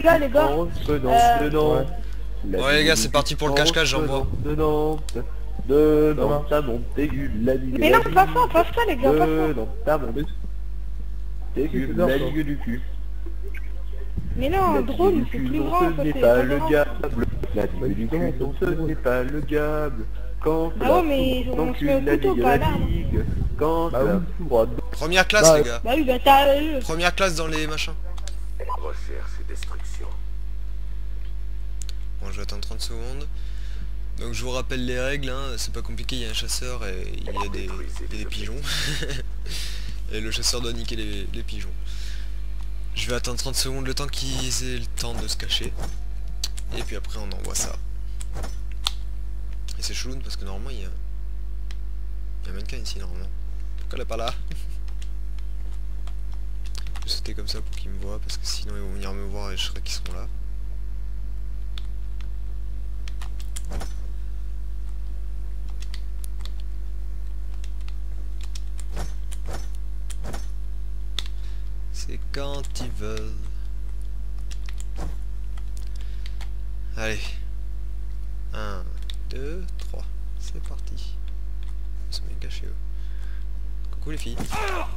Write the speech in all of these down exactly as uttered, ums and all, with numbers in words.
gars, les gars. Dedans, Euh, dedans. ouais. La Ouais les vie gars, du c'est cul. parti pour le cache-cache, j'envoie. Dedans, dedans, ta bombe, t'aigules, la ligue. Mais non, pas ça, pas ça, les gars, pas ça. Dedans, ta bombe, t'aigules, la ligue du cul. Mais non, un drone, c'est plus grand, ça Ce n'est c'est pas pas le grand. diable. La ligue du cul, non, ce n'est pas le diable. Quand Ah ouais, mais on se met au la couteau, ligue, pas la l'arme. ligue. Quand Bah la oui. droite. Première classe Bah, les gars. Bah oui, bah t'as... euh, Première classe dans les machins. Recherche et destruction. Bon, je vais attendre trente secondes. Donc je vous rappelle les règles, hein. C'est pas compliqué, il y a un chasseur et il y a des, il y a des pigeons. Et le chasseur doit niquer les, les pigeons. Je vais attendre trente secondes, le temps qu'ils aient le temps de se cacher. Et puis après on envoie ça. Et c'est chelou parce que normalement il y a... Il y a un mannequin ici normalement. Pourquoi elle est pas là? Je vais sauter comme ça pour qu'ils me voient parce que sinon ils vont venir me voir et je serai qu'ils seront là. C'est quand ils veulent. Allez. un, deux, trois. C'est parti. Ils sont bien cachés eux. Coucou les filles.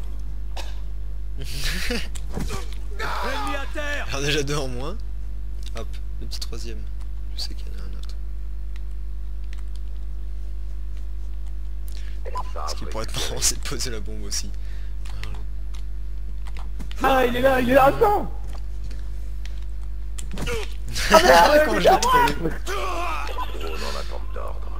Alors déjà deux en moins. Hop, le petit troisième. Je sais qu'il y en a un autre. Ce qui pourrait être marrant, c'est de poser la bombe aussi. Ah, il est là, il est là, attends. Ah merde, comment je l'ai trollé. Drone en attente d'ordre.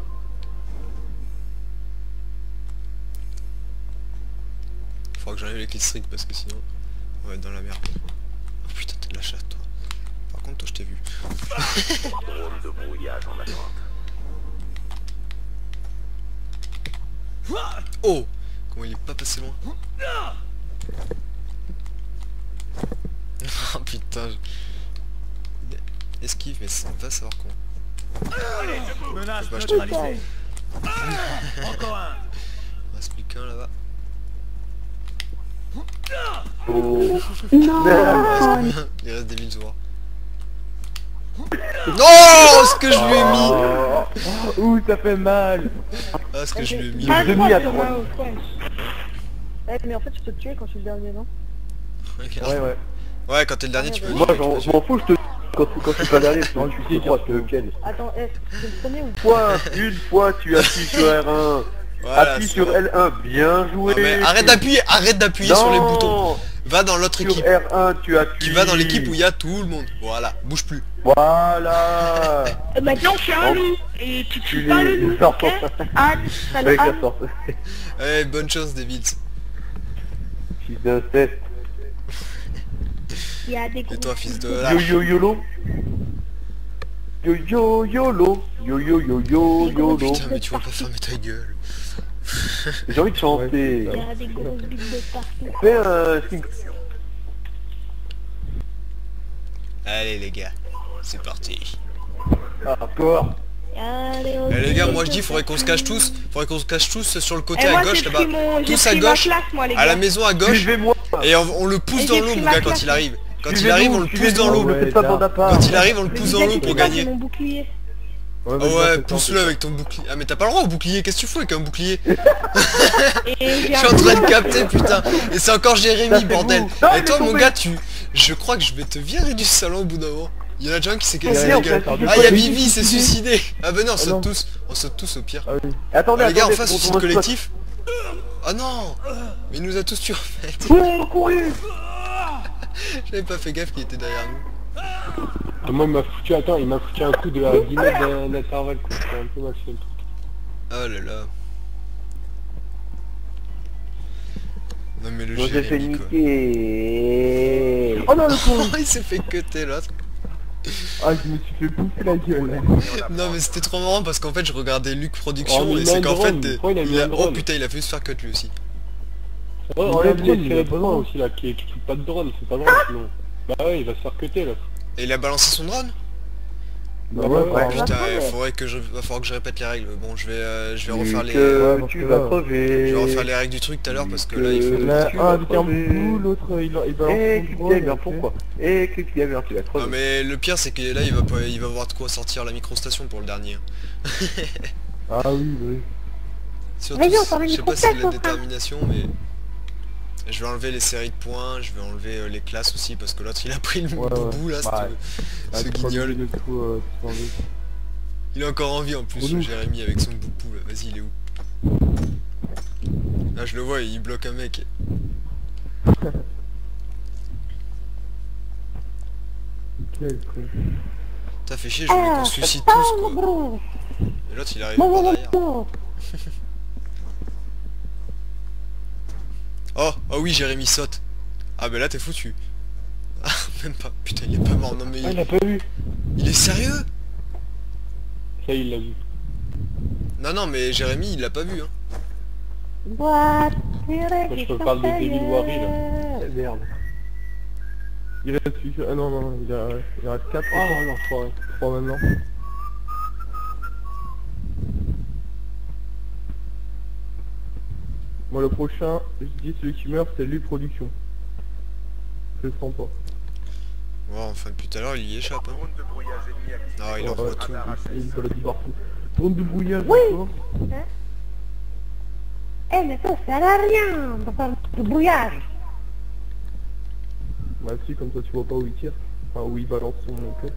Faudra que j'enlève les killstreaks parce que sinon on va être dans la merde. Oh putain, t'es de la chatte toi. Par contre toi je t'ai vu. Drone de brouillage en attente. Oh, comment il est pas passé loin. Oh putain, je... esquive mais ça va savoir comment. Menace Faut pas neutralisée. Encore un. Il reste plus qu'un là-bas. Oh. Non. Il reste des mille joueurs. Non, ce que je lui ai mis. Oh, ouh, ça fait mal. Ah, ce que je lui ai mis. Ah, demi quoi, à sur trois. ma hausse, ouais. Eh, mais en fait, je te tuais quand je suis le dernier, non? Regarde. Ouais, ouais. Ouais, quand t'es le dernier tu peux. Moi, j'en je m'en fous, je te... Quand, quand je suis pas derrière, sinon tu sais, je te lequel. Attends, eh, c'est le premier ou Fois, une fois, tu appuies sur R un. Voilà, Appuie c'est sur bon. L un, bien joué. Non, mais arrête d'appuyer, arrête d'appuyer sur les boutons. Va dans l'autre Sur équipe. R un, tu appuies. Tu vas dans l'équipe où il y a tout le monde. Voilà, bouge plus. Voilà. Euh, Maintenant, c'est un Oh. loup. Et tu Tu tues pas les- le loup, les sors. ok? Anne, salut Avec la Anne. sorte. Eh, bonne chance Devils. Fils d'un test. Il y a des Et gros... toi fils de Yo lâche. yo yolo. Yo yo yolo. Yo yo yo yo yolo. Putain mais tu vas pas fermer ta gueule. J'ai envie de chanter. Il y a des grosses bites de partout. Fais un sync. Allez les gars, c'est parti. Ah, encore. Allez, Eh les gars, moi je dis faudrait qu'on se cache tous. Faudrait qu'on se cache tous sur le côté Et à moi, gauche j'ai là-bas. pris mon... j'ai Tous à pris ma gauche. classe, moi, les À la gars. maison à gauche. Suivez-moi. Et on, on le pousse Et dans j'ai l'eau pris mon ma gars quand classe. il arrive. Quand il Suivez-nous, arrive on le pousse dans l'eau. suivez-nous, Ouais, faites pas là. bande à part. Quand il arrive on le Mais pousse vous dans l'eau inquiétez pour pas, gagner. c'est mon bouclier. Ah ouais, pousse-le avec ton bouclier. Ah mais t'as pas le droit au bouclier, qu'est-ce que tu fous avec un bouclier? Et Je suis en train de capter putain. Et c'est encore Jérémy bordel. Non, Et il toi est mon tombé. gars tu... Je crois que je vais te virer du salon au bout d'un moment. Il y en a déjà un qui s'est cassé Vas-y, la on gueule. fait- Ah y'a Vivi, il s'est suicidé. Ah bah non, on Ah saute non. tous. On saute tous au pire. Ah oui. Attendez, Ah, les gars, en attendez, face, faut suicide qu'on se collectif. Oh non. Mais il nous a tous tués en fait. Cours, courez. J'avais pas fait gaffe qu'il était derrière nous. Ah, moi il m'a foutu, attends, il m'a foutu un coup de à dix mètres d'un- d'intervalle quoi. C'est un peu mal fait le truc. Oh là là. Non mais le On s'est fait Jérémy quoi. niquer. Oh non, le con. Il s'est fait cutter l'autre. Ah je me suis fait bouffer la gueule. Non mais c'était trop marrant parce qu'en fait je regardais Luc Production Oh, mais et il a c'est un qu'en drone. fait Pourquoi il a mis il a... un Oh drone putain il a fait se faire cut lui aussi. Oh, Il enlève a les drone, il a les pas drones drone. aussi là, qui, qui fout pas de drone, c'est pas drôle sinon. Bah ouais, il va se faire cuter là. Et il a balancé son drone. Bah Ouais, ouais, ouais. apparemment. Putain, Ouais. il faudrait que je... va falloir que je répète les règles. Bon, je vais, euh, je vais Vu refaire les... que Ouais, tu parce que vas là- crever. Je vais refaire les règles du truc tout à l'heure parce que là, il Que- faut... Il y en a Tu un vas avec un crever. boubou, l'autre il, il balance Eh, son clique drone, bien, ok. pourquoi Eh, clique bien, tu vas crever. Non mais le pire c'est que là il va pas, il va voir de quoi sortir la microstation pour le dernier. Ah oui, oui. Surtout, Vas-y, on part une je sais pas si c'est de la microstation, frère. détermination mais... Je vais enlever les séries de points, je vais enlever euh, les classes aussi parce que l'autre il a pris le Ouais, boubou là, Bah, ce, ce Ah, trois guignol. minutes de tout, euh, tout enlevé. Il a encore envie en plus, Relou. Jérémy avec son boubou là, vas-y il est où? Là je le vois, il bloque un mec. Quel frère. T'as fait chier, je voulais qu'on se suicide tous quoi. Et l'autre il arrive par derrière. Oh, oh oui Jérémy saute. Ah bah là t'es foutu. Ah même pas, putain il est pas mort, non mais Ah, il il, a pas vu. il est sérieux? Ça, il l'a vu. Non non mais Jérémy il l'a pas vu hein. Moi, je peux parler de Devil Wary, là. Eh, merde. Il reste... Ah non, non, non, il, a... il reste quatre. Oh l'enfoiré. trois maintenant. Moi le prochain, je dis celui qui meurt, c'est lui production. Je le sens pas. Bon enfin depuis tout à l'heure il y échappe hein. Drone de brouillage ennemi actif. Ah il Ouais, envoie ouais. tout. Il me l'a dit partout. Drone de brouillage, Oui. d'accord. Eh, mais ça sert à rien de faire du brouillage. Bah si, comme ça tu vois pas où il tire. Enfin où il balance son tête.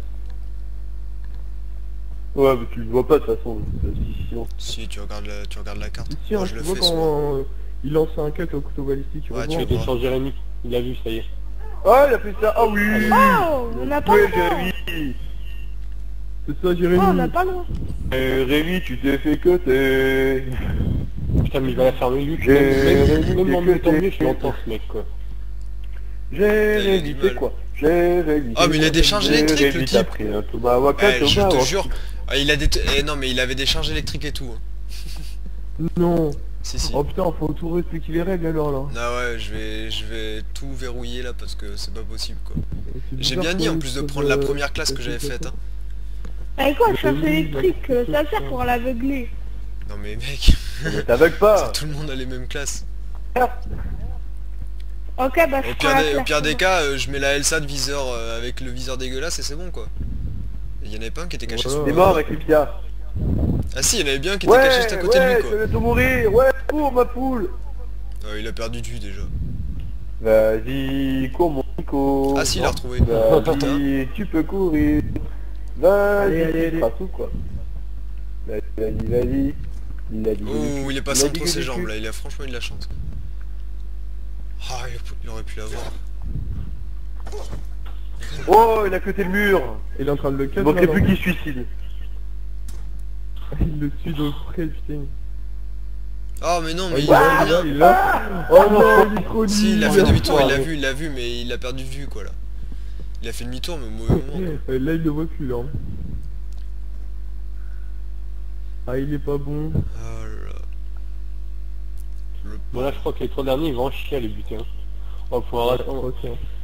Ouais, mais tu le vois pas de toute façon. Si, si, on- Si tu regardes la, tu regardes la carte. Si, si, Moi hein, je tu le vois fais quand souvent. euh, il lance un cut au couteau balistique, tu Ouais, vois. tu voir. vois. Il est sur Jérémy. Il a vu, ça y est. Ah, il a fait ça. Ah oui. Oh, on n'a pas Ouais, le droit. Jérémy. C'est ça Oh, Jérémy. on n'a pas le droit. Eh, Rémi, tu t'es fait cuter. Putain mais il va la fermer lui. J'ai- Même même en j'ai- même temps mieux, je l'entends ce mec quoi. Jérémy, Il a du c'est mal. quoi Jérémy. Ah, mais il a des charges électriques, le Jérémy, t'as type. pris un Thomas Waka, Eh, je Thomas te Waka. jure. Ah, il a des... Eh, non mais il avait des charges électriques et tout. hein. Non. Si si. Oh putain, faut tout respecter les règles alors là. Ah ouais, je vais, je vais tout verrouiller là parce que c'est pas possible quoi. C'est J'ai bizarre bien dit qu'on en plus de ait prendre la cette, première euh, classe que j'avais cette faite. Hein. Avec quoi, Mais chasse oui, électrique, bah, ça sert pour l'aveugler. Non mais mec, Mais t'aveugle pas. tout le monde a les mêmes classes. Ok, bah Au je pire, prends la des, au classe. pire des cas, euh, je mets la Elsa de viseur euh, avec le viseur dégueulasse et c'est bon quoi. Il y en avait pas un qui était caché Voilà. sous T'es le mort avec Lupia. Ah si, il y en avait bien un qui était Ouais, caché juste à côté ouais, de lui je quoi. vais bientôt mourir. Ouais, cours ma poule. Euh, il a perdu de vue déjà. Vas-y, cours mon Nico. Ah si, il l'a retrouvé. Vas-y, tu peux courir. Allez, allez, Vas-y, allez. tu feras tout quoi. Vas-y, vas-y, vas-y. Il a dit. Oh, il est a passé dit entre que ses j'ai jambes pu. là, il a franchement eu de la chance. Ah, il, il aurait pu l'avoir. Oh, il a côté le mur. Il est en train de le Il casser. manquait là, plus non qu'il se suicide. Il le suit de près, putain. Ah mais non, Oh, mais il il est a là, il est là, il est là. Oh non, il est trop Si, il a nul. fait demi-tour, il l'a vu, il l'a vu, mais il a perdu de vue quoi là. Il a fait demi-tour mais au mauvais moment. Euh, Là il le voit plus là. Ah il est pas bon. Ah là là. Le... Bon là je crois que les trois derniers ils vont en chier à les buter. Hein. On va pouvoir attendre. Charge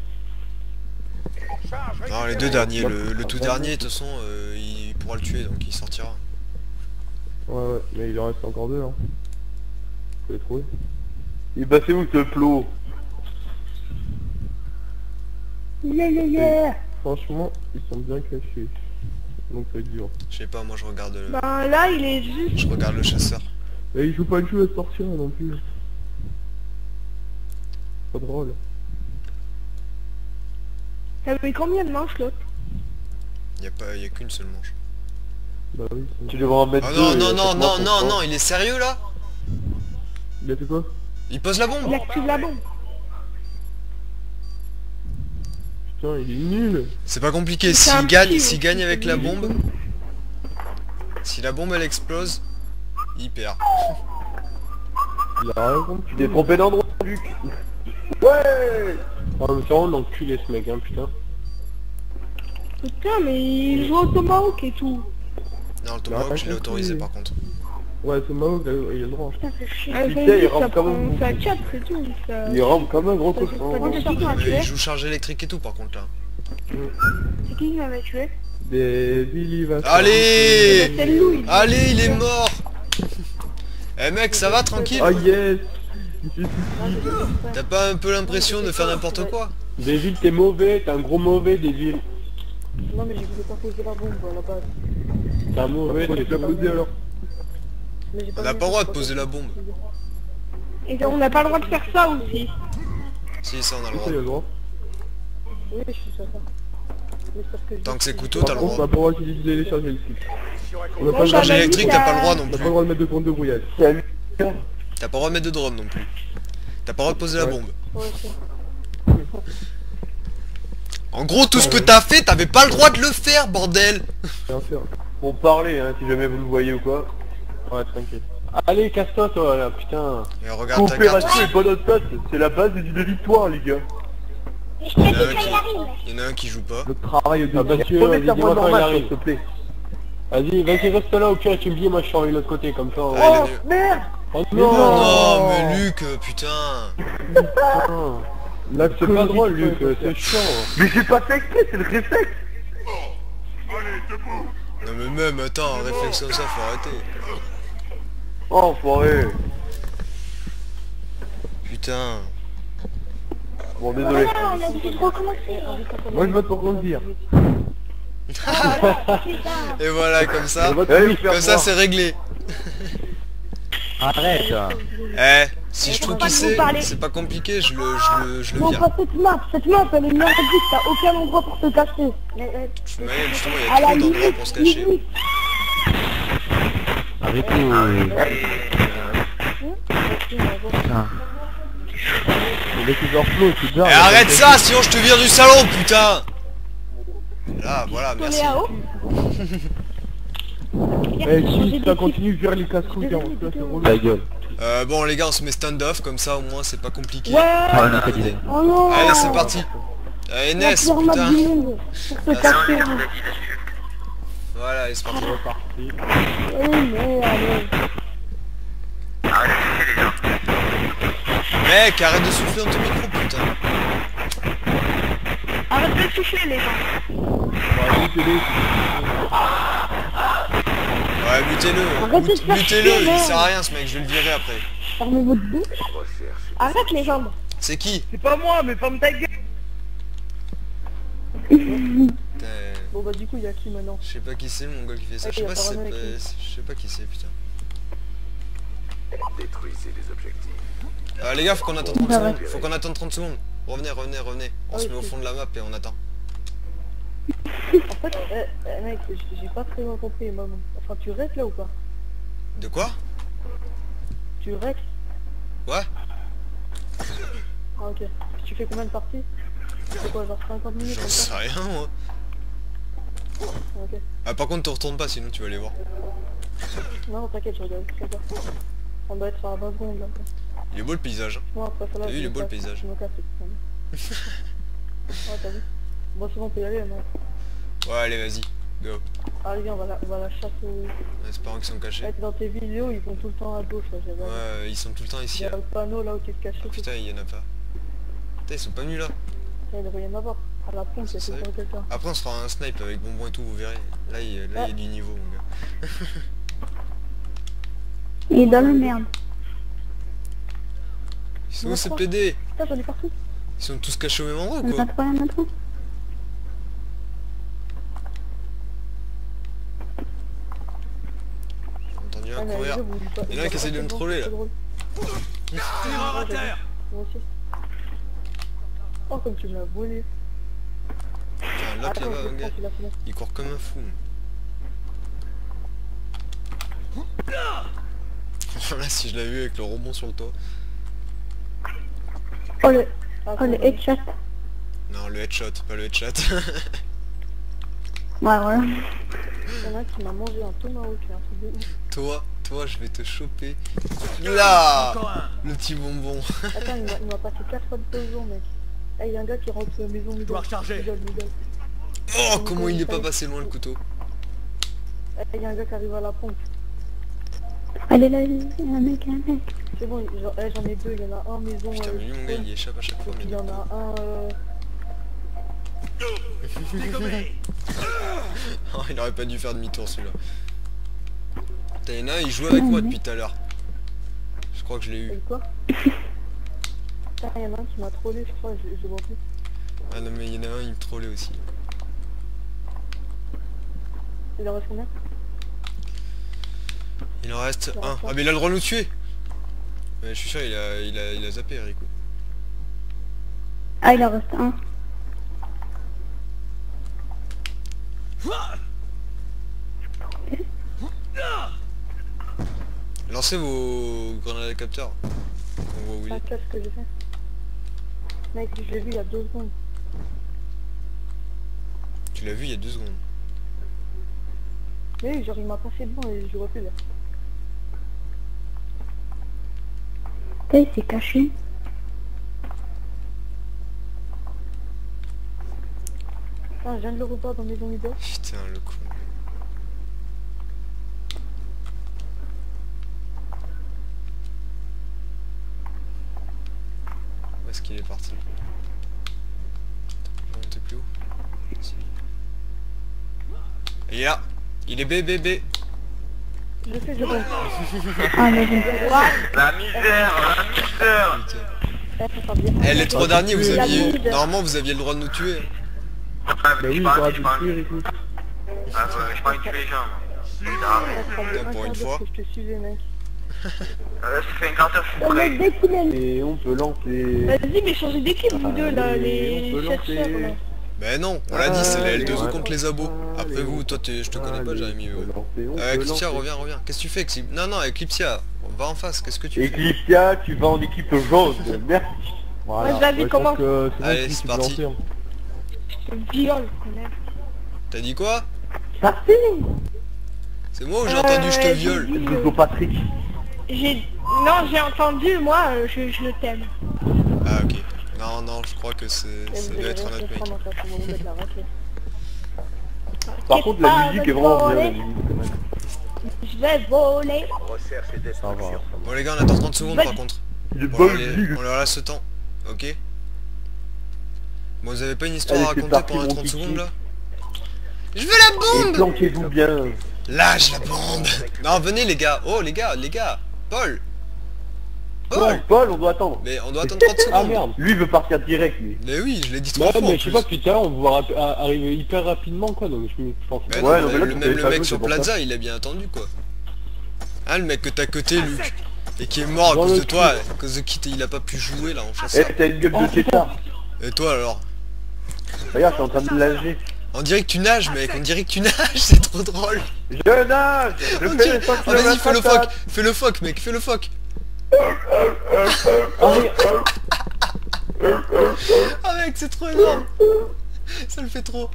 Non, les récupérée. deux derniers, le, le tout dernier de toute façon euh, il pourra le tuer donc il sortira. Ouais ouais, mais il en reste encore deux hein. Faut les trouver. Et bah c'est où ce plot? Yeah, yeah, yeah. Franchement, ils sont bien cachés. Donc ça va être dur. Je sais pas, moi je regarde le, Ben là, il est juste... je regarde le chasseur. Et il joue pas le jeu à sortir non plus. Pas drôle. Ça fait combien de manches l'autre? Y a pas, y a qu'une seule manche. Bah oui. c'est- Tu devrais en mettre Oh deux. non et non à non chaque fois non qu'on non prend. non, il est sérieux là? Il a fait quoi? Il pose la bombe? Il active la bombe. Putain, il est nul. C'est pas compliqué, C'est un s'il gagne, petit, s'il aussi, gagne c'est avec la nul. bombe, si la bombe elle explose, il perd. Il a rien compris. Tu t'es trompé d'endroit, Luc. Ouais. Ah mais c'est vraiment l'enculé ce mec hein putain. Putain, mais il joue au tomahawk et tout. Non, le Il a tomahawk rien je l'ai compris. autorisé par contre. Ouais, ce Mao, il a il a le droit. Putain, c'est chiant. Il Ah, sait, ça il veut dire, rentre ça quand prend même sa quatre et tout. Ça... Il rampe comme un gros Ça, c'est pas cochon. des- qui m'a Mais tué il joue charge électrique et tout par contre là. C'est qui qui m'avait tué? Devil, il va... Allez C'est le loup, il- Allez, il est mort. Eh mec, ça va tranquille? Oh yes. T'as pas un peu l'impression de faire n'importe quoi? Devil, t'es mauvais, t'es un gros mauvais, Devil. Non mais je voulais pas poser la bombe à la base. T'es un mauvais, Pourquoi t'es tu l'as posé alors? Mais j'ai On mis n'a pas le droit de pourquoi poser j'ai la bombe. posé. Et on n'a pas le droit de faire ça aussi. Si, ça on a le Ça, il a droit. le droit. Oui, je suis sur ça. Mais c'est parce que je- Tant que c'est couteau, Par t'as le contre, on droit. n'a pas le droit d'utiliser les charges électriques. On n'a pas le droit Charge électrique, t'as pas le droit non on n'a plus. pas le droit de mettre de compte de brouillage. T'as pas le droit de mettre de drone non plus. T'as pas le droit de poser la Ouais. bombe. Ouais, c'est- En gros, tout ce que t'as fait, t'avais pas le droit de le faire, bordel. Rien faire. Pour parler, hein, si jamais vous le voyez ou quoi. Ouais, t'inquiète. Allez, casse-toi, toi, là, putain. Et regarde ta carte. Coopération et bonne notre place, c'est la base d'une victoire, les gars. Je Il y, en t'ai a dit un qu'il qui... arrive. il y en a un qui joue pas. Le travail de... Ah bah tu Prenez vas-y, ta dis-moi voix quand il normale, arrive. s'il te plaît. Vas-y, vas-y, reste là au pire, tu me dis, moi je suis de l'autre côté, comme ça. on- Ah, il est Oh, mieux. merde. Oh Non, non, mais Luc, euh, putain. putain. La C'est pas drôle, Luc, c'est chiant. Mais j'ai pas fait exprès, c'est le réflexe. Non mais même, attends, un réflexe comme ça, faut arrêter. Oh, enfoiré. Putain. Bon, désolé. Ah, on a dit de recommencer. Moi je vote pour conduire. Putain. Et voilà, comme ça. Allez, vous faire Comme ça, voir. c'est réglé. Arrête. Eh, si je On trouve va pas qui vous c'est, parler. c'est pas compliqué, je le, je le, je le Bon, vire. pas cette map. Cette map, elle est merdique. T'as aucun endroit pour te cacher. Mais, euh, Mais justement, il y À a la trop d'endroits limite, pour se cacher. limite. Le mec overflow, c'est bien. Eh, arrête ça, sinon je te vire du salon, putain. Là, voilà, On merci. est à haut. Eh, si ça continue, vire les casse-couilles, hein, là, c'est relou. Ta gueule. Euh, bon les gars, on se met stand-off, comme ça au moins c'est pas compliqué. Ouais. idée. Oh non. Allez, c'est parti. Euh, La Enes, pire map putain. du monde. Pour se cacher. Voilà, allez, c'est parti. Oui, mais allez. Mec, arrête de souffler dans ton micro, putain. Arrête de souffler, les gens. Ouais, mutez-le. Arrêtez de faire Mutez-le, chier, il merde. sert à rien ce mec, je vais le virer après. Fermez votre bouche. Arrête les jambes. C'est qui? C'est pas moi, mais ferme ta gueule. Putain, Bon bah du coup il y a qui maintenant? je sais pas qui c'est le mongol qui fait ça. Ok, Je sais pas si c'est... apparemment, euh, avec Je sais pas qui c'est, putain. Détruisez les objectifs. Euh, les gars, faut qu'on attende trente Ah ouais. secondes. Faut qu'on attende trente secondes. Revenez, revenez, revenez. On Ah se oui, met au c'est- fond de la map et on attend. En fait, euh, euh, mec, j- j'ai pas très bien compris maman. Enfin tu restes là ou pas? De quoi? Tu restes? Ouais. Ah ok. Tu fais combien de parties? C'est quoi, genre cinquante minutes J'en comme sais ça? rien, moi. Ah, ok. Ah, par contre, te retourne pas, sinon tu vas aller voir. Non t'inquiète, je regarde, je regarde. On doit être à vingt secondes là. Il est beau le paysage. Hein. Non après ça là. T'as vu, je il est me beau le casse, paysage. Je me casse, c'est tout. Ouais t'as vu? Bon c'est bon on peut y aller non? Ouais, allez, vas-y. Go. Allez viens on va la, on va la chasse au... En espérant qu'ils sont cachés. Ouais, dans tes vidéos ils vont tout le temps à gauche là, j'ai regardé. Ouais, ils sont tout le temps Il ici. y a Là. le panneau là où tu te caches. Oh, putain, il y en a pas. Putain, ils sont pas venus là. Il devrait y en avoir. À la pompe, il y a tout le temps quelqu'un. Après, on se fera un snipe avec bonbon et tout, vous verrez. Là, il, là, il y a du niveau, mon gars. Il est dans le merde. Ils sont où ces P D? Putain, j'en ai partout. Ils sont tous cachés au même endroit ou On quoi? a trop, on a trop. J'ai entendu Ah, un mais courir. les gars, vous- vous- Il y en a un qui essaie de me troller, là. c'est drôle. Tireur à terre. Moi aussi. Oh, comme tu me l'as volé. Tiens, lock Attends, là-bas, je un gars. prends celui-là, celui-là. Il court comme un fou. Là, si je l'avais vu avec le rebond sur le toit. Oh le, Ah, oh le c'est bon. headshot. Non, le headshot, pas le headshot. Ouais, voilà. Il y en a un qui m'a mangé un tomahawk, un truc de ouf. Toi, toi, je vais te choper. Là, Encore un. le petit bonbon. Attends, il m'a- il m'a passé quatre fois de poison, mec. Eh, il y a un gars qui rentre à la maison, middle. Dois recharger. Middle, middle. Oh, comment il est pas passé loin le couteau. Eh, il y a un gars qui arrive à la pompe. Allez là, il y a un mec, un mec. C'est bon, j'en eh, j'en ai deux. Il y en a un maison. Putain, euh, mais lui, mon gars, il échappe à chaque fois. et puis il y Mais... en a un... Euh... Dégommé. Il aurait pas dû faire demi-tour celui-là. Putain, il y en a un, il joue avec moi depuis tout à l'heure. Je crois que je l'ai eu. Et quoi? Putain, il y en a un qui m'a trollé, je crois, je, je vois plus. Ah non mais il y en a un, il me trollait aussi. Il en reste combien? Il en reste Il en un. reste un. Ah mais il a le droit de nous tuer. Ouais, je suis sûr il a, il a, il a zappé Rico. Ah, il en reste un. Lancez vos grenades à capteur. On voit où il Ah, est. qu'est-ce que j'ai fait? Mec, je l'ai vu il y a deux secondes. Tu l'as vu il y a deux secondes. Mais oui, genre il m'a passé devant et je vois plus là. Putain, il s'est caché. Ah, je viens de le revoir dans Maison Leader. Putain le con. Où est-ce qu'il est parti? Je vais monter plus haut. Si. Il est là. Il est B B B. Je fais, je vois. Ah, mais je me La misère, la misère. Putain. Eh, ça sera bien. Eh les trois derniers vous La aviez... merde. Normalement vous aviez le droit de nous tuer. Ah, Bah mais oui, j'ai il pas aura envie, pu j'ai pas le tuer, envie. Rico. Ah, ouais, j'ai pas envie de tuer les gens. Ça fera bien Putain, un pour une quart d'heure fois. que je te suivais, mec. Euh, ça fait une quart d'heure, je suis Le prêt. mec, dès qu'il est... Et on peut lancer... Vas-y, mais changez d'équipe, vous deux, là, Allez, on peut les lancer. chercheurs, là. Ben non, on l'a dit, c'est les L deux O Allez, contre les abos. Après allez, vous, toi t'es- je te connais pas allez, Jérémy. on ouais. peut lancer, on Euh, peut Eclipsia, lancer. reviens, reviens. Qu'est-ce que tu fais Eclipsia? Non, non, Eclipsia, va en face, qu'est-ce que tu fais? Eclipsia, tu vas en équipe jaune. Merci. Ouais, je l'avais Ouais, je comment pense que c'est bon, Allez, tu c'est peux parti. lancer, hein. viole. T'as dit quoi? Parti. C'est moi ou j'ai entendu je te Euh, viole? j'ai dit, Hugo Patrick. J'ai... Non, j'ai entendu, moi, euh, je, je t'aime. Ah ok. Non, non, je crois que c'est... Eh, ça vous doit allez être un rien autre mec. comprendre, en fait, on va vous mettre la raclée. Par contre, la pas musique est de vraiment bien. voler. La musique, quand même. Je vais voler. Resserre ses Ça va. destructions. Bon les gars, on attend trente secondes par contre. De Bon, bonne allez, musique. on leur laisse ce temps. Ok. Bon, vous avez pas une histoire Allez, à c'est raconter parti, pendant les mon trente kiki. secondes là? Je veux la Et bombe! planquez-vous bien. Lâche la bombe! Non, venez les gars! Oh les gars, les gars! Paul! Paul, Paul! Paul, on doit attendre. Mais on doit attendre trente Ah secondes! merde. Lui il veut partir direct, lui. Mais oui, je l'ai dit Bah trois fois en mais je sais plus. pas, depuis tout à l'heure on vous voit rap- a- arriver hyper rapidement quoi, donc je, me- je pense Mais pas. Ouais, non, non, mais là, le, tu même savais le pas mec jouer, sur c'est pour ça. Plaza, il a bien attendu quoi. Hein, le mec que t'as coté, Luc, et qui est mort à Dans cause le de toi, à cause de qui t'es- il a pas pu jouer là en Eh, chasseur. t'as une gueule Oh, de tétard. Et toi alors? Regarde, je suis en train de me langer. On dirait que tu nages mec, on dirait que tu nages, c'est trop drôle. Je nage. Je On fais dirait- les cent Oh, vas-y, kilomètres fais le à phoque, table. fais le phoque mec, fais le phoque. Allez, Ah mec, c'est trop énorme. Ça le fait trop.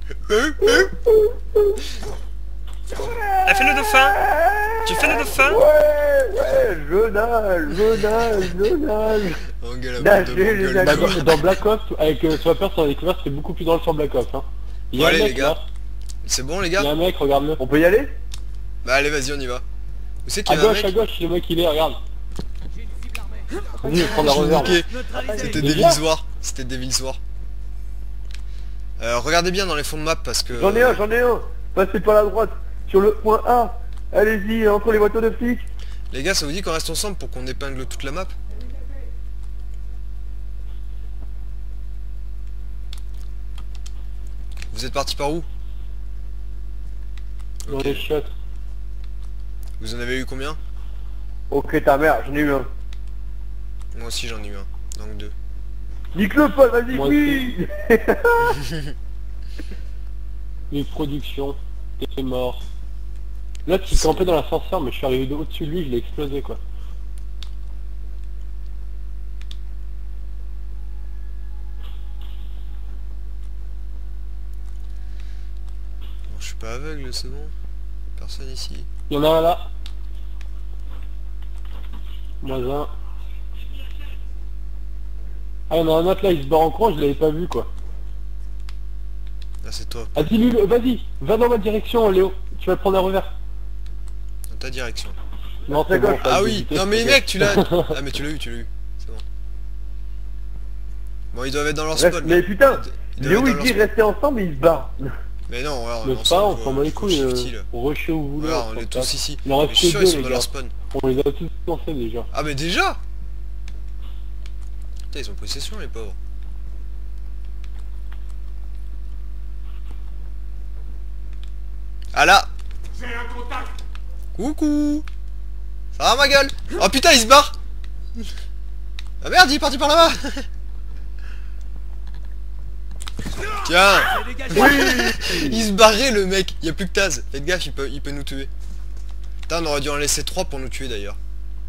Ah, fais le dauphin. Tu fais le dauphin? Ouais, ouais, je nage, je nage, je nage. Oh, gars, la Nager, bande de les Mongols, amis. quoi. bah, dans Black Ops, avec euh, Swapper sur la découverte, c'est beaucoup plus drôle sur Black Ops. Hein. Il y a Bon, un allez, mec les gars. là, C'est bon les il y a gars? un mec, regarde-le. On peut y aller? Bah allez, vas-y, on y va. Où c'est À qu'il y a un gauche, à mec? gauche, le mec il est, regarde. Vas-y, je prends la Je réserve. niquais. C'était Il est Devil's War. C'était Devil's War. Euh, regardez bien dans les fonds de map parce que... J'en ai un, j'en ai un. Passez par la droite, sur le point A. Allez-y, entre les voitures de flics. Les gars, ça vous dit qu'on reste ensemble pour qu'on épingle toute la map? Vous êtes parti par où? Dans Ok. les chiottes. Vous en avez eu combien? Ok, ta mère, j'en ai eu un. Moi aussi j'en ai eu un. Donc deux. Nique-le, Paul, vas-y, Moi oui. Les productions, t'es mort. Là tu campais dans l'ascenseur, mais je suis arrivé au-dessus de lui, je l'ai explosé quoi. Bon, je suis pas aveugle, c'est bon. Personne ici. Il y en a un là. Moins un. Ah, il y en a un autre là, il se barre en courant, je l'avais pas vu quoi. Là c'est toi, Ah, dis-lui, vas-y, va dans ma direction Léo, tu vas prendre un revers. dans ta direction. Non, c'est bon. Ah pas oui, d'hésiter, non mais ok. mec, tu l'as... Ah mais tu l'as eu, tu l'as eu. C'est bon. Bon, ils doivent être dans leur Reste- spawn. Mais putain, Ils doivent Léo être il dans dit leur spawn. rester ensemble et il se barre. Mais non, voilà, Mais on est pas, ensemble, on faut- s'en bat les faut couilles, chier euh, utile. on rushait où vous voulez. Voilà, on on s'en est tous tape. ici. Il en Mais reste je suis que sûr, deux, ils sont les dans gars. leur spawn. On les a tous lancés déjà. Ah mais déjà. Putain, ils ont possession les pauvres. Ah là. J'ai un contact. Coucou. Ça va ma gueule? Oh putain, il se barre. Ah merde, il est parti par là-bas. Tiens. J'ai dégagé. Il se barrait le mec. Il y a plus que Taz. Faites gaffe, il peut, il peut nous tuer. Putain, on aurait dû en laisser trois pour nous tuer d'ailleurs.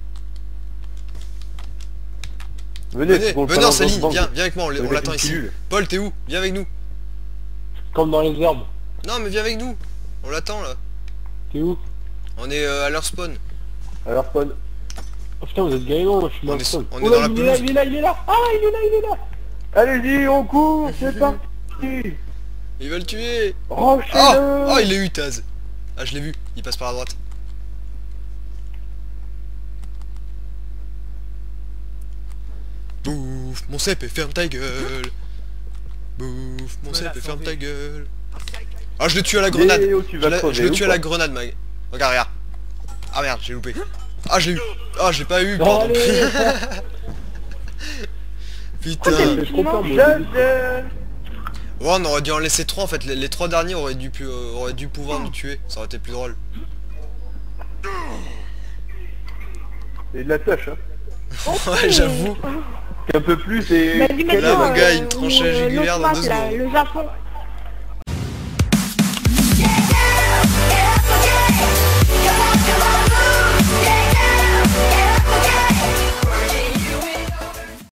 Venez, Venez, pour le venez en faire Saline, dans le viens, ventre. viens avec moi, on, Je l- vais on mettre l'attend une ici. pilule. Paul, t'es où? Viens avec nous. Comme dans les herbes. Non mais viens avec nous. On l'attend là. T'es où? On est euh, à leur spawn. Alors spawn. Oh putain, vous êtes gagnants, moi je suis On dans est- le sol. on est Oh là, dans la il est là, pelouse. il est là, il est là. Ah, il est là, il est là. Allez-y, on court, c'est parti. Il va le tuer. Rochez-le. Oh, oh il est eu Taz. Ah je l'ai vu, il passe par la droite. Bouffe mon cep et ferme ta gueule. Bouffe mon cep et ferme ta gueule. Ah je l'ai tué à la grenade. Et où tu Je vas l'ai- crever, je l'ai ou tué à pas la grenade mag. Regarde, regarde. Ah merde, j'ai loupé. Ah je l'ai eu. Ah je l'ai pas eu, Oh, pardon. allez. Putain. Je suis trop peur, moi. Je- Ouais, on aurait dû en laisser trois en fait. Les, les trois derniers auraient dû, pu- euh, auraient dû pouvoir nous tuer. Ça aurait été plus drôle. C'est de la tâche, hein. Ouais, j'avoue. Un peu plus et... Bah, dis Là, maintenant, mon gars, euh, une tranchée ou, euh, jugulaire dans l'autre deux match, là, secondes. Le Japon. Yeah, yeah, yeah, yeah, yeah, yeah, yeah, yeah, yeah, yeah, yeah, yeah, yeah,